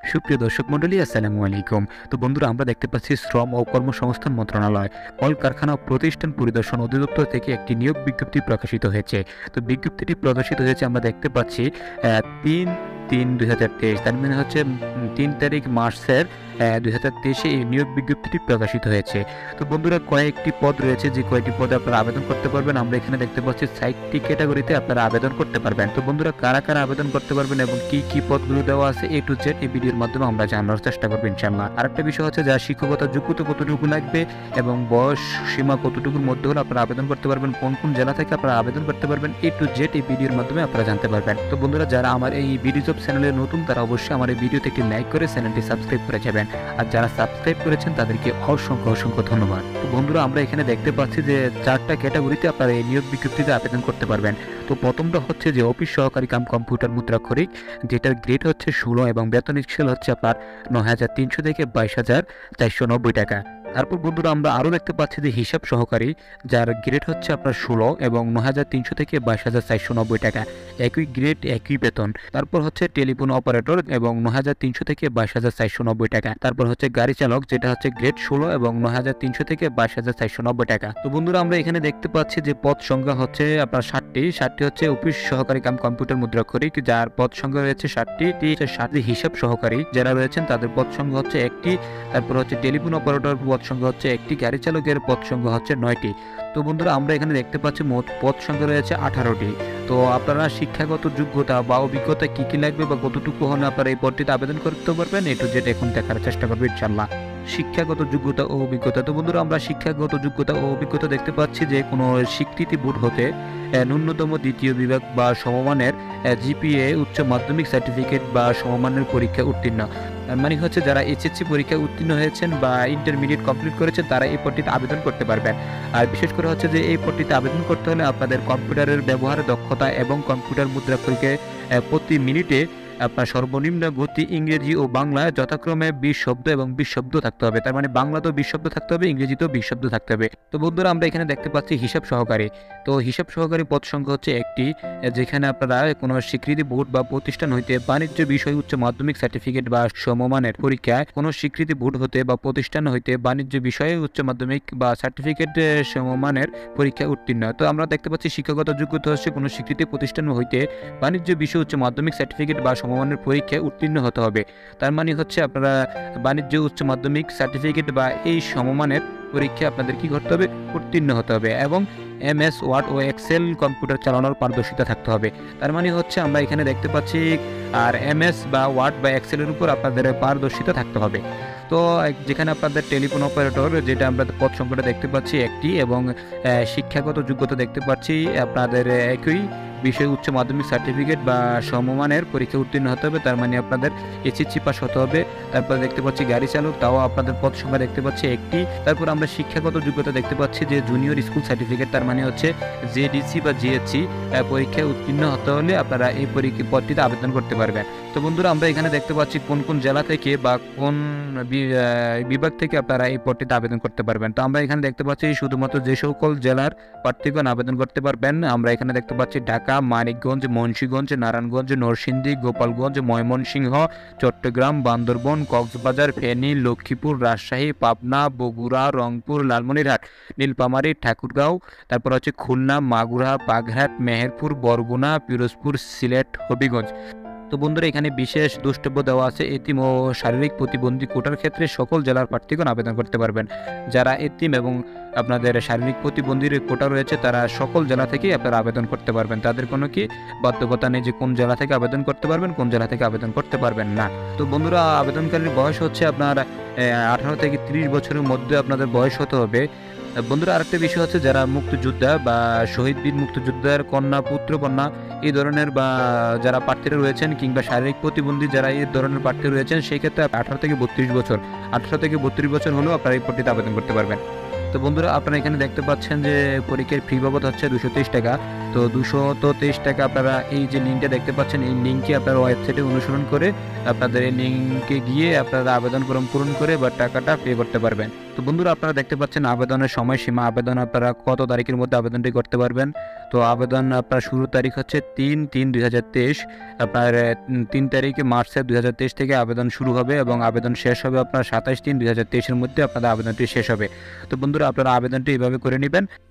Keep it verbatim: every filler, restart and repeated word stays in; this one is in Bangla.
সুপ্রিয় দর্শক মণ্ডলী, আসসালামু আলাইকুম। তো বন্ধুরা, আমরা দেখতে পাচ্ছি শ্রম ও কর্মসংস্থান মন্ত্রণালয় কলকারখানা ও প্রতিষ্ঠান পরিদর্শন অধিদপ্তর থেকে একটি নিয়োগ বিজ্ঞপ্তি প্রকাশিত হয়েছে। তো বিজ্ঞপ্তিটি প্রকাশিত হয়েছে আমরা দেখতে পাচ্ছি তিন তিন দুই হাজার তেইশ, তার মানে হচ্ছে তিন তারিখ মার্চের দুই হাজার তেইশে এই নিয়োগ বিজ্ঞপ্তিটি প্রকাশিত হয়েছে। তো বন্ধুরা, কয়েকটি পদ রয়েছে, যে কয়েকটি পদে আপনারা আবেদন করতে পারবেন আমরা এখানে দেখতে পাচ্ছি সাতটি ক্যাটাগরিতে আপনারা আবেদন করতে পারবেন। তো বন্ধুরা, কারা কারা আবেদন করতে পারবেন এবং কি কি পদগুলো দেওয়া আছে এ টু জেড এই ভিডিওর মাধ্যমে আমরা জানার চেষ্টা করবো ইনশাআল্লাহ। আরেকটা বিষয় হচ্ছে যা শিক্ষকতা যোগ্যতা কতটুকু লাগবে এবং বয়স সীমা কতটুকুর মধ্যে হলে আপনারা আবেদন করতে পারবেন, কোন কোন জেলা থেকে আপনারা আবেদন করতে পারবেন এ টু জেড এই ভিডিওর মাধ্যমে আপনারা জানতে পারবেন। তো বন্ধুরা, যারা আমার এই ভিডিও জব চ্যানেলে নতুন তারা অবশ্যই আমার এই ভিডিওতে একটি লাইক করে চ্যানেলটি সাবস্ক্রাইব করে যাবেন, আর যারা সাবস্ক্রাইব করেছেন তাদেরকে অসংখ্য অসংখ্য ধন্যবাদ। তো বন্ধুরা, আমরা এখানে দেখতে পাচ্ছি যে চারটা ক্যাটাগরিতে আপনারা এই নিয়োগ বিজ্ঞপ্তিতে আবেদন করতে পারবেন। তো প্রথমটা হচ্ছে যে অফিস সহকারী কাম কম্পিউটার মুদ্রাক্ষরিক, যেটার গ্রেড হচ্ছে ষোলো এবং বেতন স্কেল হচ্ছে আপনার নয় হাজার তিনশো থেকে বাইশ হাজার চারশো নব্বই টাকা। তারপর বন্ধুরা, আমরা আরও দেখতে পাচ্ছি যে হিসাব সহকারী, যার গ্রেড হচ্ছে আপনার ষোলো এবং নয় হাজার তিনশো থেকে বাইশ হাজার চারশো নব্বই টাকা, একই গ্রেড একই বেতন। তারপর হচ্ছে টেলিফোন অপারেটর এবং নয় হাজার তিনশো থেকে বাইশ হাজার চারশো নব্বই টাকা। তারপর হচ্ছে গাড়ি চালক, যেটা হচ্ছে গ্রেড ষোলো এবং নয় হাজার তিনশো থেকে বাইশ হাজার চারশো নব্বই টাকা। তো বন্ধুরা, আমরা এখানে দেখতে পাচ্ছি যে পদ সংখ্যা হচ্ছে আপনার ষাটটি ষাটটি হচ্ছে অফিস সহকারী কাম কম্পিউটার মুদ্রাক্ষরিক, যার পদ সংখ্যা রয়েছে ষাটটি। ষাটটি হিসাব সহকারী যারা রয়েছেন তাদের পদ সংখ্যা হচ্ছে একটি। তারপর হচ্ছে টেলিফোন অপারেটর পদ সংখ্যা হচ্ছে একটি, গাড়ি চালকের পদ সংখ্যা হচ্ছে নয়টি। তো বন্ধুরা, আমরা এখানে দেখতে পাচ্ছি মোট পদ সংখ্যা রয়েছে আঠারোটি। তো আপনারা শিক্ষাগত যোগ্যতা বা অভিজ্ঞতা কি কি লাগবে বা কতটুকু হলে আপনারা এই পদটিতে আবেদন করতে পারবেন এ টু জেড এখন দেখার চেষ্টা করবো ইনশাআল্লাহ। শিক্ষাগত যোগ্যতা ও অভিজ্ঞতা। তো বন্ধুরা, আমরা শিক্ষাগত যোগ্যতা ও অভিজ্ঞতা দেখতে পাচ্ছি যে কোনো স্বীকৃতি বোর্ড হতে ন্যূনতম দ্বিতীয় বিভাগ বা সমমানের জিপিএ, উচ্চ মাধ্যমিক সার্টিফিকেট বা সমমানের পরীক্ষা উত্তীর্ণ। মানে হচ্ছে যারা এইচএসসি পরীক্ষায় উত্তীর্ণ হয়েছেন বা ইন্টারমিডিয়েট কমপ্লিট করেছেন তারা এই পদটিতে আবেদন করতে পারবেন। আর বিশেষ করে হচ্ছে যে এই পদটিতে আবেদন করতে হলে আপনাদের কম্পিউটারের ব্যবহারের দক্ষতা এবং কম্পিউটার মুদ্রাক্ষরিকে প্রতি মিনিটে আপনার সর্বনিম্ন গতি ইংরেজি ও বাংলায় যথাক্রমে বিশ শব্দ এবং বিশ শব্দ থাকতে হবে। তার মানে বাংলাতেও বিশ শব্দ থাকতে হবে, ইংরেজিতেও বিশ শব্দ থাকতে হবে। তো বন্ধুরা, আমরা এখানে দেখতে পাচ্ছি হিসাব সহকারী। তো হিসাব সহকারী পদ সংখ্যা হচ্ছে একটি, যেখানে আপনারা কোনো স্বীকৃতি বোর্ড বা প্রতিষ্ঠান হইতে বাণিজ্য বিষয় উচ্চ মাধ্যমিক সার্টিফিকেট বা সমমানের পরীক্ষায় কোনো স্বীকৃতি বোর্ড হতে বা প্রতিষ্ঠান হইতে বাণিজ্য বিষয়ে উচ্চ মাধ্যমিক বা সার্টিফিকেট সমমানের পরীক্ষায় উত্তীর্ণ। তো আমরা দেখতে পাচ্ছি শিক্ষাগত যোগ্যতা হচ্ছে কোনো স্বীকৃতি প্রতিষ্ঠান হইতে বাণিজ্য বিষয় উচ্চ মাধ্যমিক সার্টিফিকেট বা সমমানের পরীক্ষায় উত্তীর্ণ হতে হবে। তার মানে হচ্ছে আপনারা বাণিজ্য উচ্চ মাধ্যমিক সার্টিফিকেট বা এই সমমানের পরীক্ষা আপনাদের কি করতে হবে, উত্তীর্ণ হতে হবে এবং এম এস ওয়ার্ড ও এক্সেল কম্পিউটার চালানোর পারদর্শিতা থাকতে হবে। তার মানে হচ্ছে আমরা এখানে দেখতে পাচ্ছি আর এম এস বা ওয়ার্ড বা এক্সেলের উপর আপনাদের পারদর্শিতা থাকতে হবে। তো যেখানে আপনাদের টেলিফোন অপারেটর, যেটা আমরা পদ সংখ্যাটা দেখতে পাচ্ছি একটি, এবং শিক্ষাগত যোগ্যতা দেখতে পাচ্ছি আপনাদের একই বিষয় উচ্চ মাধ্যমিক সার্টিফিকেট বা সমমানের পরীক্ষা উত্তীর্ণ হতে হবে। তার মানে আপনাদের এইচএসসি পাস হতে হবে। তারপর দেখতে পাচ্ছি গাড়ি চালক, তাও আপনাদের পদ সংখ্যা দেখতে পাচ্ছি একটি। তারপর আমরা শিক্ষাগত যোগ্যতা দেখতে পাচ্ছি যে জুনিয়র স্কুল সার্টিফিকেট, তার মানে হচ্ছে জেডিসি বা জিএসসি পরীক্ষায় উত্তীর্ণ হতে হলে আপনারা এই পরীক্ষা পদটিতে আবেদন করতে পারবেন। তো বন্ধুরা, আমরা এখানে দেখতে পাচ্ছি কোন কোন জেলা থেকে বা কোন বিভাগ থেকে আপনারা এই পদটিতে আবেদন করতে পারবেন। তো আমরা এখানে দেখতে পাচ্ছি শুধুমাত্র যে সকল জেলার প্রার্থীগণ আবেদন করতে পারবেন আমরা এখানে দেখতে পাচ্ছি ঢাকা, মানিকগঞ্জ, মুন্সিগঞ্জ, নারায়ণগঞ্জ, নরসিংদী, গোপালগঞ্জ, ময়মনসিংহ, চট্টগ্রাম, বান্দরবন, কক্সবাজার, ফেনী, লক্ষ্মীপুর, রাজশাহী, পাবনা, বগুড়া, রংপুর, লালমনিরহাট, নীলফামারী, ঠাকুরগাঁও, তারপর হচ্ছে খুলনা, মাগুরা, বাগেরহাট, মেহেরপুর, বরগুনা, পিরোজপুর, সিলেট, হবিগঞ্জ। তো বন্ধুরা, এখানে বিশেষ দ্রষ্টব্য দেওয়া আছে এতিম ও শারীরিক প্রতিবন্ধী কোটার ক্ষেত্রে সকল জেলার প্রার্থীগণ আবেদন করতে পারবেন। যারা এতিম এবং আপনাদের শারীরিক প্রতিবন্ধীর কোটা রয়েছে তারা সকল জেলা থেকেই আপনারা আবেদন করতে পারবেন। তাদের কোনো কি বাধ্যকতা নেই যে কোন জেলা থেকে আবেদন করতে পারবেন, কোন জেলা থেকে আবেদন করতে পারবেন না। তো বন্ধুরা, আবেদনকারীর বয়স হচ্ছে আপনার আঠারো থেকে ত্রিশ বছরের মধ্যে আপনাদের বয়স হতে হবে। বন্ধুরা, আরেকটা বিষয় হচ্ছে যারা মুক্তিযোদ্ধা বা শহীদ বীর মুক্তিযোদ্ধার কন্যা, পুত্র কন্যা এই ধরনের বা যারা প্রার্থীরা রয়েছেন কিংবা শারীরিক প্রতিবন্ধী যারা এই ধরনের প্রার্থী রয়েছেন সেই ক্ষেত্রে আঠারো থেকে বত্রিশ বছর আঠারো থেকে বত্রিশ বছর হলেও আপনারা এই পদটিতে আবেদন করতে পারবেন। তো বন্ধুরা, আপনারা এখানে দেখতে পাচ্ছেন যে পরীক্ষার ফি বাবদ হচ্ছে দুশো তেইশ টাকা তো দুশত তেইশ টাকা আপনারা এই যে লিঙ্কটা দেখতে পাচ্ছেন, এই লিঙ্কে আপনারা ওয়েবসাইটে অনুসরণ করে আপনাদের এই লিঙ্কে গিয়ে আপনারা আবেদন ফর্ম পূরণ করে বা টাকাটা পে করতে পারবেন। তো বন্ধুরা আপনারা দেখতে পাচ্ছেন আবেদনের সময়সীমা, আবেদন আপনারা কত তারিখের মধ্যে আবেদনটি করতে পারবেন। তো আবেদন আপনার শুরুর তারিখ হচ্ছে তিন তিন দুই হাজার তেইশ, আপনার তিন তারিখে মার্চের দুই হাজার তেইশ থেকে আবেদন শুরু হবে এবং আবেদন শেষ হবে আপনার সাতাশ তিন দুই হাজার তেইশের মধ্যে আপনাদের আবেদনটি শেষ হবে। তো বন্ধুরা আপনারা আবেদনটি এইভাবে করে নেবেন।